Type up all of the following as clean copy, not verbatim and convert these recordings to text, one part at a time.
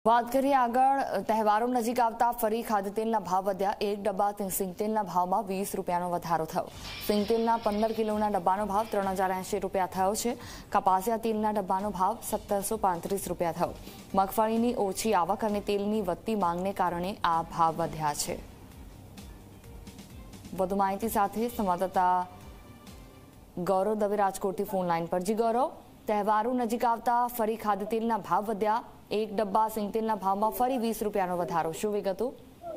વાત કરીએ આગળ તહેવારો નજીક આવતા ફરી ખાદ્યતેલના ભાવ વધ્યા। એક ડબ્બા સિંગતેલના ભાવમાં 20 રૂપિયાનો વધારો થયો। સિંગતેલના 15 કિલોના ડબ્બાનો ભાવ 3080 રૂપિયા થયો છે। કપાસિયા તેલના ડબ્બાનો ભાવ 1735 રૂપિયા થયો। મગફળીની ઓછી આવક અને તેલની વધતી માંગને કારણે આ ભાવ વધ્યા છે। વધુ માહિતી સાથે સંવાદદાતા ગૌરવ દવે રાજકોટથી ફોન લાઈન પર। જી ગૌરવ, તહેવારો નજીક આવતા ફરી ખાદ્યતેલના ભાવ વધ્યા। એક ડબ્બા સિંગતેલના ભાવમાં ફરી 20 રૂપિયાનો વધારો, શું વિગતો?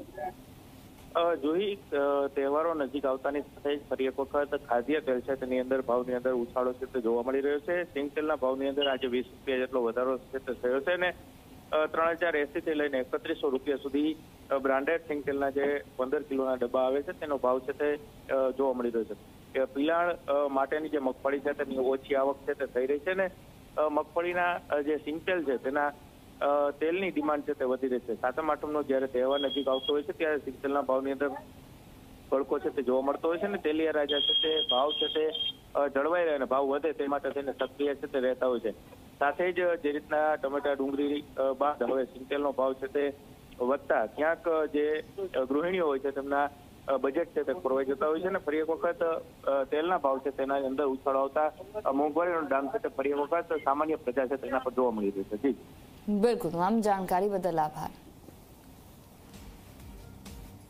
જોઈ તહેવારો નજીક આવતાની સાથે ફરી એક વખત ખાદ્ય તેલ છે તેની અંદર ભાવની અંદર ઉછાળો છે તે જોવા મળી રહ્યો છે। સિંગતેલના ભાવની અંદર આજે 20 રૂપિયા જેટલો વધારો છે તે થયો છે ને 3080 થી લઈને 3100 રૂપિયા સુધી બ્રાન્ડેડ સિંગતેલના જે 15 કિલોના ડબ્બા આવે છે તેનો ભાવ છે તે જોવા મળી રહ્યો છે। પિલાણ માટેની જે મગફળી છે તેની ઓછી આવક છે તે થઈ રહી છે ને મગફળીના જે સિંગતેલ છે તેના તેલની ડિમાન્ડ છે તે વધી રહી છે। સાતમ આઠમનો જ્યારે તહેવાર નજીક આવતો હોય છે ત્યારે સિંગતેલના ભાવની અંદર ભડકો છે તે જોવા મળતો હોય છે ને તેલિયા રાજા છે તે ભાવ છે તે જળવાઈ રહે અને ભાવ વધે તે માટે તેને સક્રિય છે તે રહેતા હોય છે। સાથે જ જે રીતના ટમેટા ડુંગળી બાદ હવે સિંગતેલનો ભાવ છે તે વધતા ક્યાંક જે ગૃહિણીઓ હોય છે તેમના બજેટ છે તે ખોરવાઈ જતા હોય છે ને ફરી એક વખત તેલના ભાવ છે તેના અંદર ઉછાળો આવતા મોંઘવારીનો ડામ છે તે ફરી એક વખત સામાન્ય પ્રજા છે તેના પર જોવા મળી રહ્યું છે। જી બિલકુલ, તમામ જાણકારી બદલ આભાર।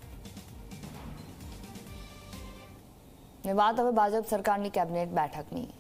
વાત હવે ભાજપ સરકારની કેબિનેટ બેઠકની।